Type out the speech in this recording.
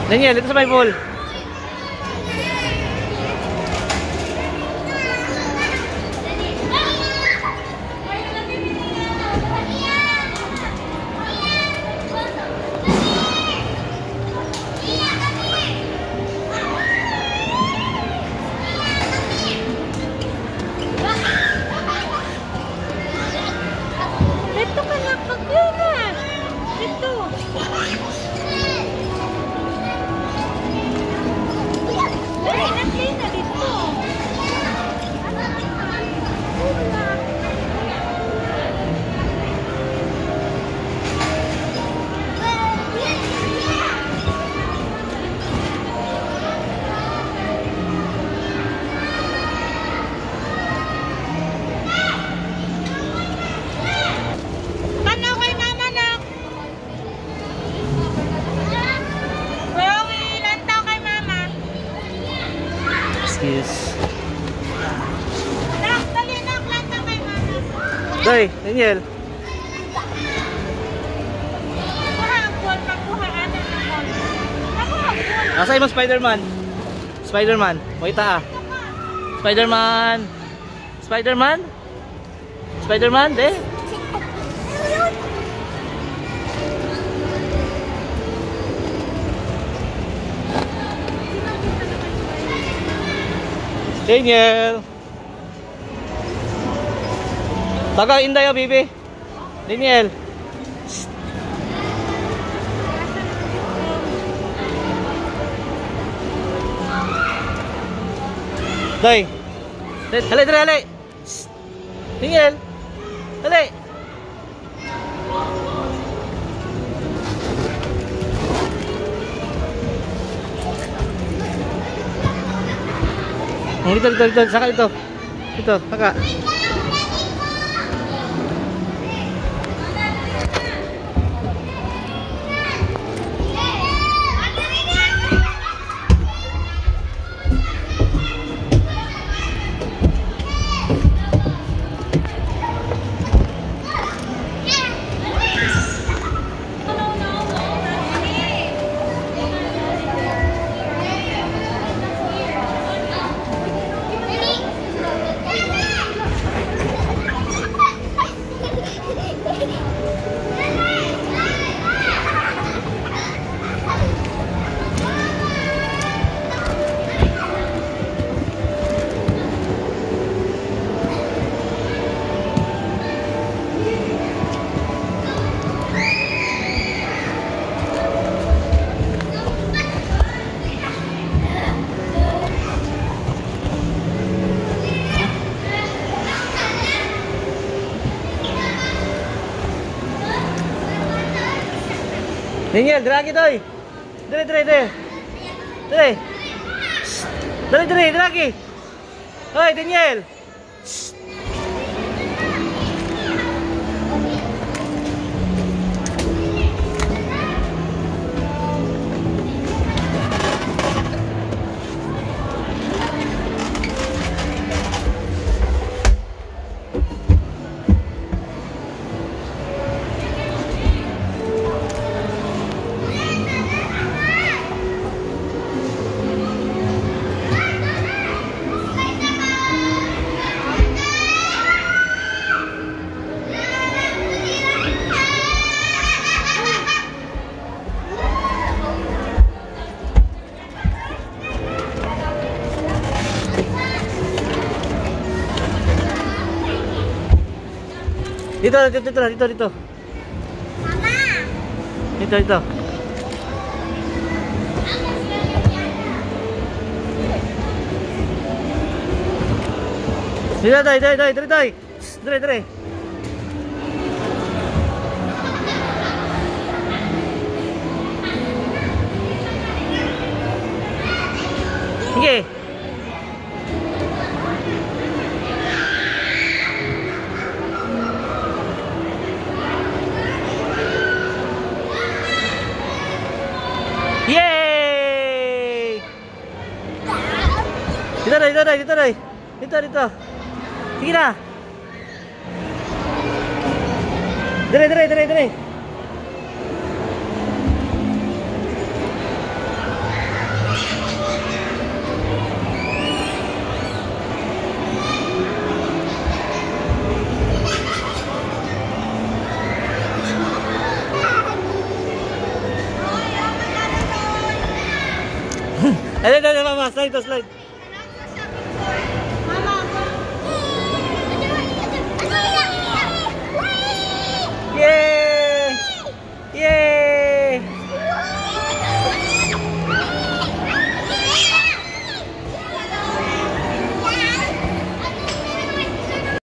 Daniel, dito sa may pool. Dito ka na, pagkuna. Dito. Dali, natin na dito. Tanaw kay mama na. Bro, ilan taw kay mama? Excuse. Nak, dali nak, ilan taw kay mama? Doy, Daniel. Kuha ang ball, pagkuha ano ng ball. Nakuha ang ball. Nasa mo Spider-Man. Spider-Man. Moita ah. Spider-Man. Spider-Man? Spider-Man, de? Daniel. Taga Inday oh, bibi. Daniel. Day. Dali, dali, dali. Daniel. Dali. Dito, dito, dito. Saka dito. Dito, saka. Daniel, dragi doy. Dali, dali, dali. Dali. Dali, dali, dragi. Hoy, Daniel. Dito, dito, dito, dito, dito. Mama! Dito, dito. Dito, dito, dito, dito, dito. Dito, dito. Sige. Yay! Dito, dito, dito, dito, dito, dito. Sige na. Dire, dire, dire, dire. Ayun, ayun, mama. Slide to slide.